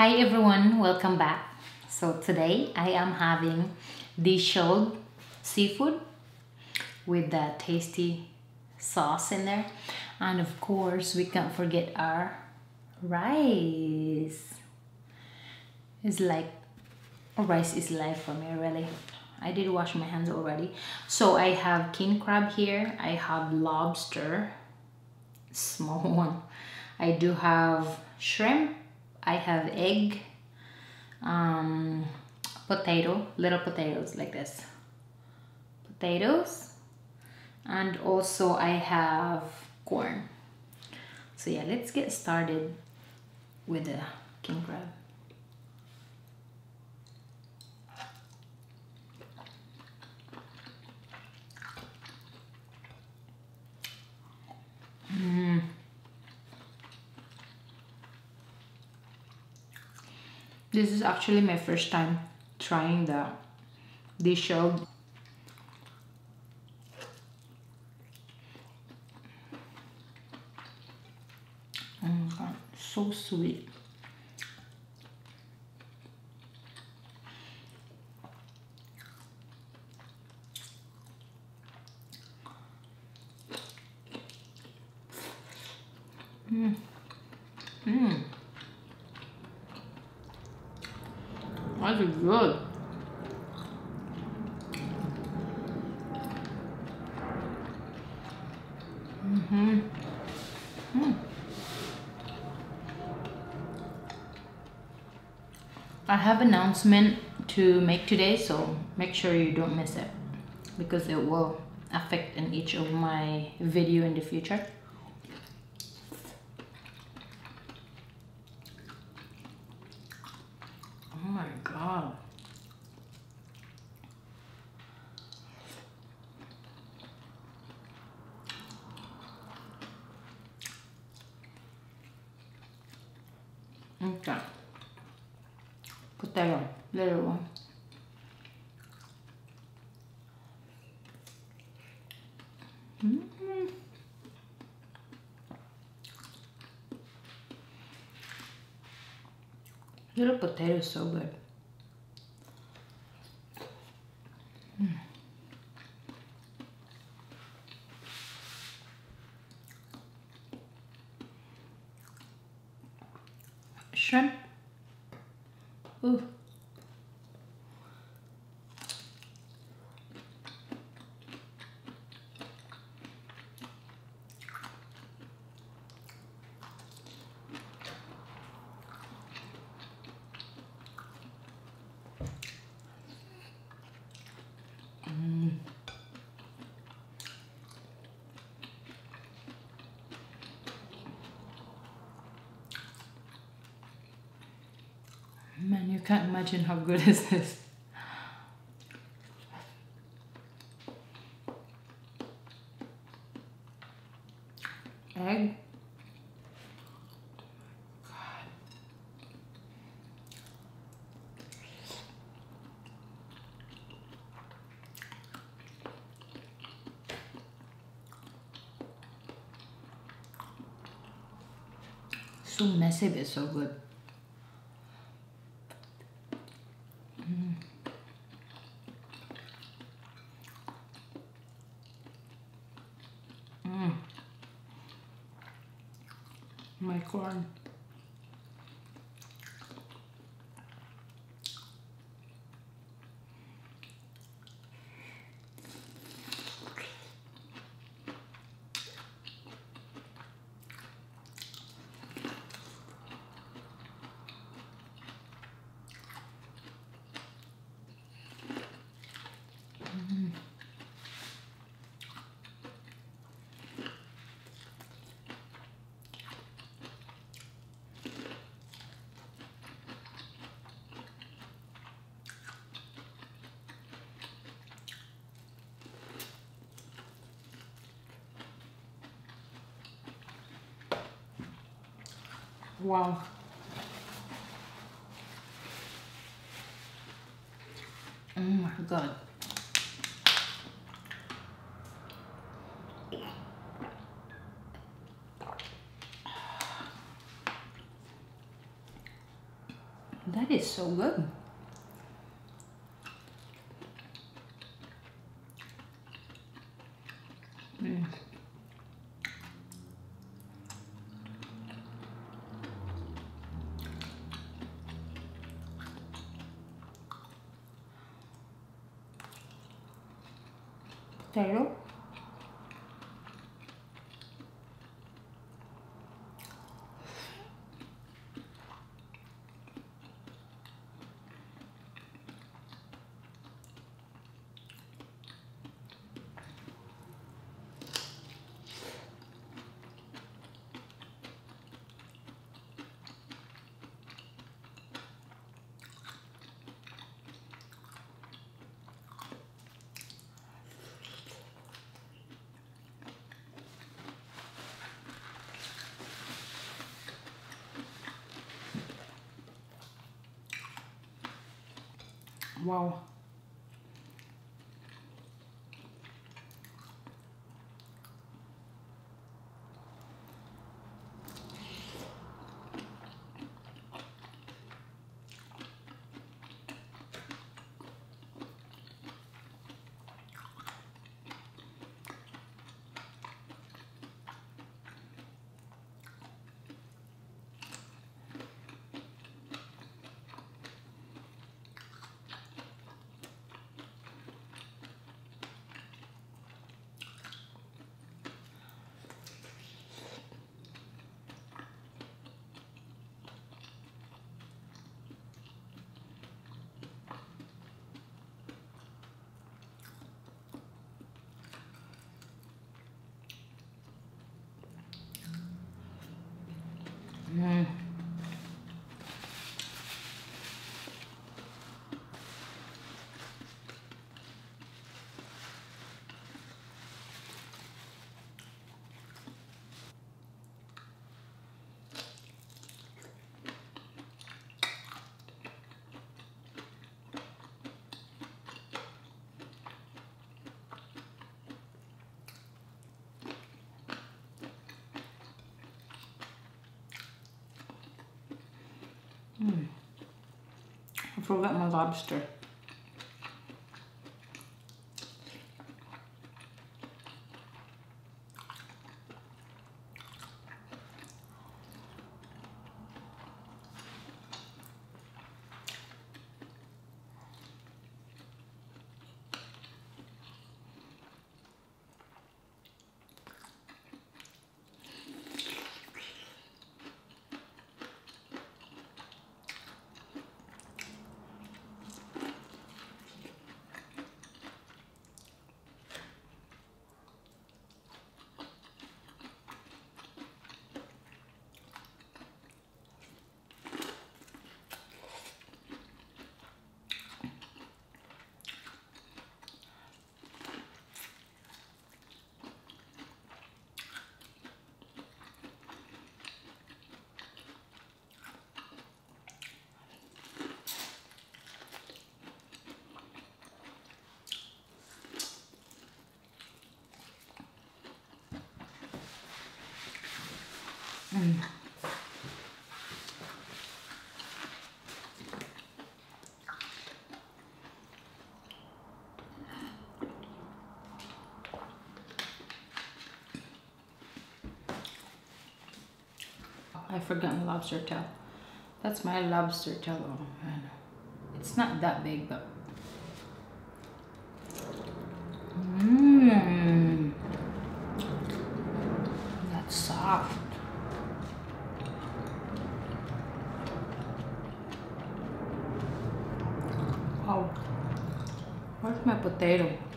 Hi everyone, welcome back. So today I am having deshelled seafood with that tasty sauce in there. And of course, we can't forget our rice. It's like rice is life for me, really. I did wash my hands already. So I have king crab here. I have lobster, small one. I do have shrimp. I have egg, potato, little potatoes like this. Potatoes. And also I have corn. So yeah, let's get started with the king crab. This is actually my first time trying the deshelled. Oh my god, so sweet. That's good. I have announcement to make today, so make sure you don't miss it because it will affect in each of my video in the future. Oh my god. Okay. Potato, little one. Little potato is so good. Shrimp. Ooh. Man, you can't imagine how good is this. Egg. So messy but so good. My corn. Wow. Oh my god. That is so good. Mm. Potato. Wow. Mm. Mm. I forgot my lobster. Mm. I forgot my lobster tail. That's my lobster tail. Oh man. It's not that big, but. Mmm. That's soft. Wow. Where's my potato?